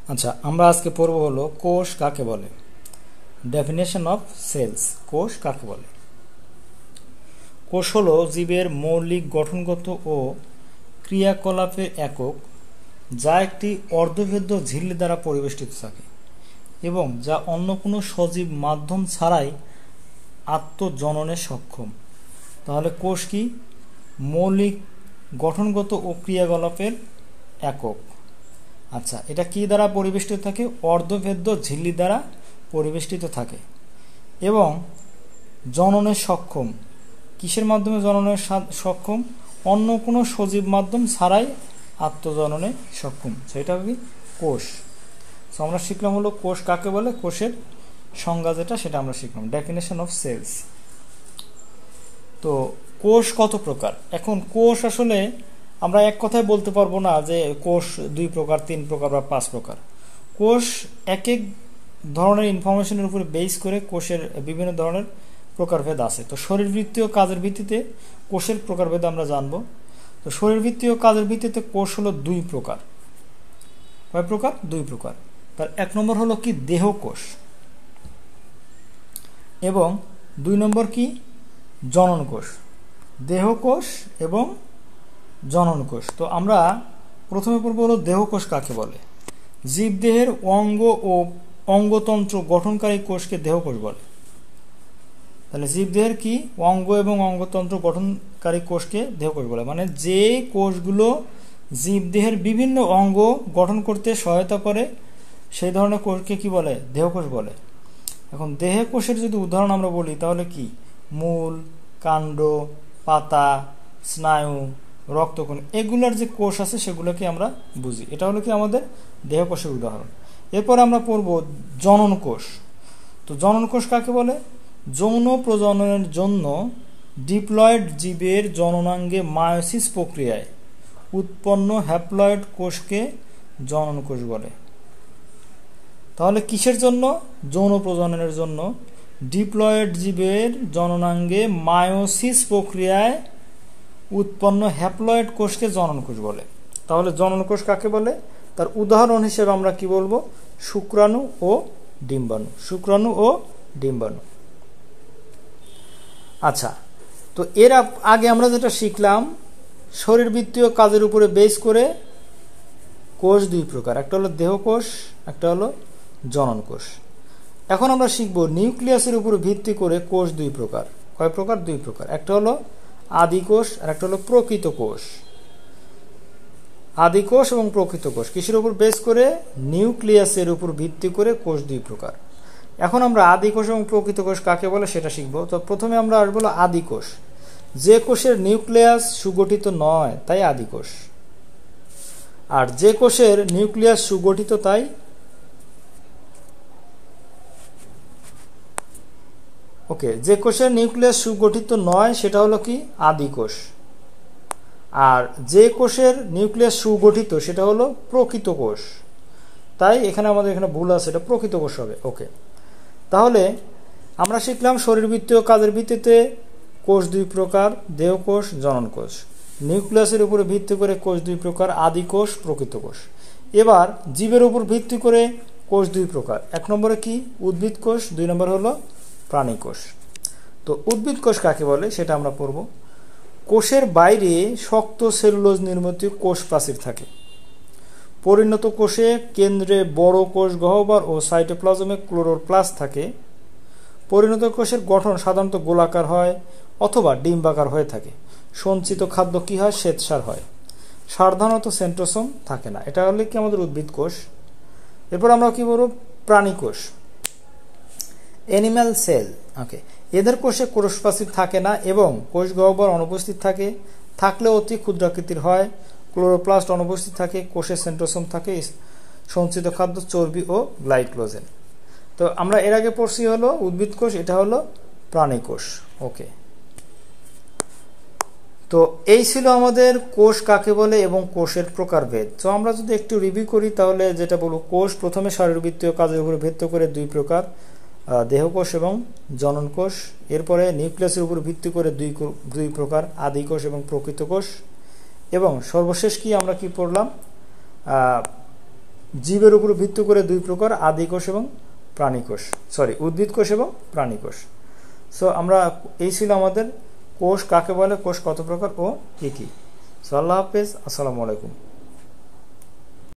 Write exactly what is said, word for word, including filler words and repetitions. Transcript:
আচ্ছা, আমরা আজকে পড়ব হলো কোষ কাকে বলে। Definition of cells. কোষ কাকে বলে? কোষ হলো জীবের মৌলিক গঠনগত ও ক্রিয়াকলাপের একক, যা একটি অর্ধভেদ্য ঝিল্লি দ্বারা পরিবেষ্টিত থাকে এবং যা অন্য কোনো সজীব মাধ্যম ছাড়াই আত্মজননে সক্ষম। তাহলে কোষ কি? মৌলিক গঠনগত ও ক্রিয়াকলাপের একক। আচ্ছা, এটা কি দ্বারা পরিবেষ্টিত থাকে? অর্ধভেদ্য ঝিল্লি দ্বারা পরিবেষ্টিত থাকে এবং জননে সক্ষম। কিসের মাধ্যমে জননে সক্ষম? অন্য কোনো সজীব মাধ্যম ছাড়াই আত্মজননে সক্ষম। সেটা কি? কোষ। তো আমরা শিখলাম হলো কোষ কাকে বলে, কোষের সংজ্ঞা যেটা সেটা আমরা শিখলাম, ডেফিনেশন অফ সেলস। তো কোষ কত প্রকার? এখন কোষ আসলে আমরা এক কথায় বলতে পারবো না যে কোষ দুই প্রকার, তিন প্রকার বা পাঁচ প্রকার। কোষ এক এক ধরনের ইনফরমেশনের উপরে বেস করে কোষের বিভিন্ন ধরনের প্রকারভেদ আছে। তো শরীরবৃত্তীয় কাজের ভিত্তিতে কোষের প্রকারভেদ আমরা জানব। তো শরীরবৃত্তীয় কাজের ভিত্তিতে কোষ হলো দুই প্রকার। কয় প্রকার? দুই প্রকার। তার এক নম্বর হলো কি? দেহকোষ, এবং দুই নম্বর কি? জনন কোষ। দেহকোষ এবং জনন কোষ। তো আমরা প্রথমে পড়ব হলো দেহকোষ কাকে বলে। জীবদেহের অঙ্গ ও অঙ্গতন্ত্র গঠনকারী কোষকে দেহকোষ বলে। তাহলে জীবদেহের কি? অঙ্গ এবং অঙ্গতন্ত্র গঠনকারী কোষকে দেহকোষ বলে। মানে যে কোষগুলো জীবদেহের বিভিন্ন অঙ্গ গঠন করতে সহায়তা করে সেই ধরনের কোষকে কি বলে? দেহকোষ বলে। এখন দেহে কোষের যদি উদাহরণ আমরা বলি তাহলে কি? মূল, কাণ্ড, পাতা, স্নায়ু, রক্তকণ, এগুলার যে কোষ আছে সেগুলোকে আমরা বুঝি। এটা হলো কি আমাদের দেহকোষের উদাহরণ। এরপর আমরা পড়ব জনন কোষ। তো জনন কোষ কাকে বলে? যৌন প্রজননের জন্য ডিপ্লয়েড জীবের জননাঙ্গে মায়োসিস প্রক্রিয়ায় উৎপন্ন হ্যাপ্লয়েড কোষকে জনন কোষ বলে। তাহলে কিসের জন্য? যৌন প্রজননের জন্য ডিপ্লয়েড জীবের জননাঙ্গে মায়োসিস প্রক্রিয়ায় উৎপন্ন হ্যাপ্লয়েড কোষকে জনন কোষ বলে। তাহলে জনন কোষ কাকে বলে? তার উদাহরণ হিসেবে আমরা কি বলবো? শুক্রাণু ও ডিম্বাণু। শুক্রাণু ও ডিম্বাণু। আচ্ছা, তো এর আগে আমরা যেটা শিখলাম, শরীরবৃত্তীয় কাজের উপরে বেস করে কোষ দুই প্রকার, একটা হলো দেহকোষ, একটা হলো জনন কোষ। এখন আমরা শিখব নিউক্লিয়াসের উপর ভিত্তি করে কোষ দুই প্রকার। কয় প্রকার? দুই প্রকার। একটা হলো আদি কোষ আর একটা হলো প্রকৃত কোষ। আদি কোষ এবং প্রকৃত কোষ কিসের উপর বেস করে? নিউক্লিয়াসের উপর ভিত্তি করে কোষ দুই প্রকার। এখন আমরা আদি কোষ এবং প্রকৃত কোষ কাকে বলে সেটা শিখব। তো প্রথমে আমরা আসবো আদি কোষ। যে কোষের নিউক্লিয়াস সুগঠিত নয় তাই আদি কোষ, আর যে কোষের নিউক্লিয়াস সুগঠিত তাই ওকে যে কোষের নিউক্লিয়াস সুগঠিত নয় সেটা হলো কি? আদি কোষ। আর যে কোষের নিউক্লিয়াস সুগঠিত সেটা হলো প্রকৃত কোষ। তাই এখানে আমাদের এখানে ভুল আছে, এটা প্রকৃত কোষ হবে। ওকে, তাহলে আমরা শিখলাম শরীরবৃত্তীয় কাজের ভিত্তিতে কোষ দুই প্রকার, দেহকোষ, জনন কোষ। নিউক্লিয়াসের উপরে ভিত্তি করে কোষ দুই প্রকার, আদি কোষ, প্রকৃত কোষ। এবার জীবের উপর ভিত্তি করে কোষ দুই প্রকার। এক নম্বরে কি? উদ্ভিদ কোষ, দুই নম্বর হলো প্রাণী কোষ। তো উদ্ভিদ কোষ কাকে বলে সেটা আমরা পড়ব। কোষের বাইরে শক্ত সেলুলোজ নির্মিত কোষ প্রাচীর থাকে। পরিণত কোষে কেন্দ্রে বড় কোষ গহ্বর ও সাইটোপ্লাজমে ক্লোরোপ্লাস্ট থাকে। পরিণত কোষের গঠন সাধারণত গোলাকার হয় অথবা ডিম্বাকার হয়ে থাকে। সঞ্চিত খাদ্য কি হয়? শ্বেতসার হয়। সাধারণত সেন্ট্রোসোম থাকে না। এটা হলে কি আমাদের উদ্ভিদ কোষ। এরপর আমরা কি বলব? প্রাণী কোষ, অ্যানিম্যাল সেল। ওকে, এদের কোষে কোষ প্রাচীর থাকে না এবং কোষ গহ্বর অনুপস্থিত থাকে, থাকলেও অতি ক্ষুদ্রাকৃতির হয়। ক্লোরোপ্লাস্ট অনুপস্থিত থাকে, কোষে সেন্ট্রোসোম থাকে, সঞ্চিত খাদ্য চর্বি ও গ্লাইকোজেন। তো আমরা এর আগে পড়ছি হলো উদ্ভিদ কোষ, এটা হলো প্রাণী কোষ। ওকে, তো এই ছিল আমাদের কোষ কাকে বলে এবং কোষের প্রকারভেদ। তো আমরা যদি একটু রিভিউ করি তাহলে যেটা বলবো, কোষ প্রথমে শরীরবৃত্তীয় কাজের উপর ভিত্তি করে দুই প্রকার, দেহকোষ এবং জনন কোষ। এরপরে নিউক্লিয়াসের উপর ভিত্তি করে দুই দুই প্রকার, আদি কোষ এবং প্রকৃত কোষ। এবং সর্বশেষ কি আমরা কি পড়লাম? জীবের উপর ভিত্তি করে দুই প্রকার, আদি কোষ এবং প্রাণী কোষ, সরি উদ্ভিদ কোষ এবং প্রাণী কোষ। সো আমরা এই ছিল আমাদের কোষ কাকে বলে, কোষ কত প্রকার ও কি কি। সো আল্লাহ হাফেজ, আসসালামু আলাইকুম।